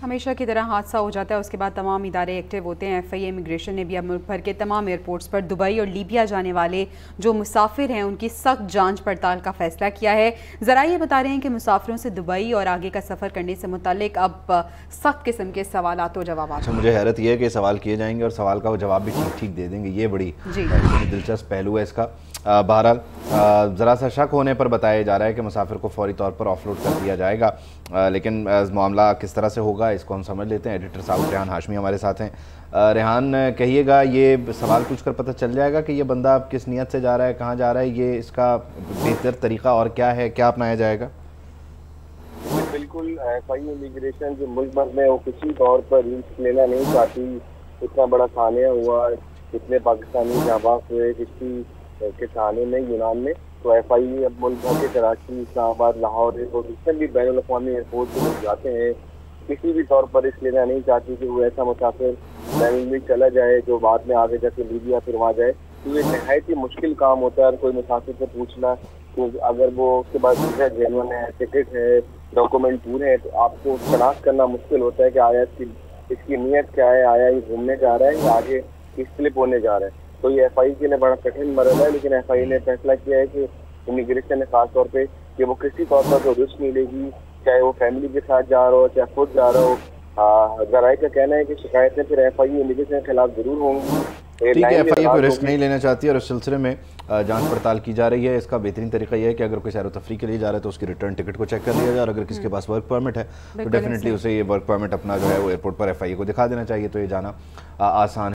ہمیشہ کی طرح حادثہ ہو جاتا ہے، اس کے بعد تمام ادارے ایکٹیو ہوتے ہیں۔ FIA امیگریشن نے بھی اب ملک بھر کے تمام ایئرپورٹس پر دبئی اور لیبیا جانے والے جو مسافر ہیں ان کی سخت جانچ پڑتال کا فیصلہ کیا ہے۔ ذرائع بتا رہے ہیں کہ مسافروں سے دبئی اور آگے کا سفر کرنے سے متعلق اب سخت قسم کے سوالات و جوابات۔ مجھے حیرت یہ ہے کہ سوال کیے جائیں گے اور سوال کا وہ جواب بھی ٹھیک ٹھیک دے دیں گے، یہ بڑی دلچسپ پہلو ہے اس کا۔ بہرحال ذرا سا شک ہونے پر بتایا جا رہا ہے کہ مسافر کو فوری طور پر آف لوڈ کر دیا جائے گا، لیکن معاملہ کس طرح سے ہوگا اس کو ہم سمجھ لیتے ہیں۔ ایڈیٹر صاحب ریحان ہاشمی ہمارے ساتھ ہیں۔ ریحان، کہیے گا یہ سوال پوچھ کر پتہ چل جائے گا کہ یہ بندہ کس نیت سے جا رہا ہے، کہاں جا رہا ہے، یہ اس کا بہتر طریقہ اور کیا ہے، کیا اپنایا جائے گا؟ بالکل، FIA امیگریشن جو ملک بھر میں وہ کسی طور پر رسک لینا نہیں چاہتی۔ اتنا بڑا سانحہ ہوا، کتنے پاکستانی جانباز ہوئے کسی کے سانحے میں یونان میں، تو FIA اب ملک بھر کے کراچی، اسلام آباد، لاہور اور جتنے بھی بین الاقوامی ایئرپورٹ سے لوگ جاتے ہیں کسی بھی طور پر رسک لینا نہیں چاہتی کہ وہ ایسا مسافر بین میں چلا جائے جو بعد میں آگے جا کے لیبیا پھر وہاں جائے۔ تو یہ نہایت ہی مشکل کام ہوتا ہے کوئی مسافر سے پوچھنا کہ اگر وہ اس کے بعد ویزا جینون ہے، ٹکٹ ہے، ڈاکومنٹ پورے ہیں، تو آپ کو شناخت کرنا مشکل ہوتا ہے کہ آیا اس کی نیت کیا ہے، آیا یہ گھومنے جا رہا ہے یا آگے کس سلپ ہونے جا رہا ہے۔ تو یہ FIA کے لیے بڑا کٹھن مرحلہ ہے، لیکن FIA نے فیصلہ کیا ہے کہ امیگریشن نے خاص طور پہ کہ وہ کسی طور پر جو رسک ملے گی، چاہے وہ فیملی کے ساتھ جا رہا ہو چاہے خود جا رہا ہو۔ ذرائع کا کہنا ہے کہ شکایتیں پھر FIA امیگریشن کے خلاف ضرور ہوں گی۔ ٹھیک ہے، FIA کوئی رسک نہیں لینا چاہتی اور اس سلسلے میں جانچ پڑتال کی جا رہی ہے۔ اس کا بہترین طریقہ یہ ہے کہ اگر کوئی سیر و تفریح کے لیے جا رہا ہے تو اس کی ریٹرن ٹکٹ کو چیک کر لیا جائے، اور اگر کسی کے پاس ورک پرمٹ ہے تو ڈیفینیٹلی اسے یہ ورک پرمٹ اپنا جو ہے وہ ایئرپورٹ پر FIA کو دکھا دینا چاہیے، تو یہ جانا آسان ہے۔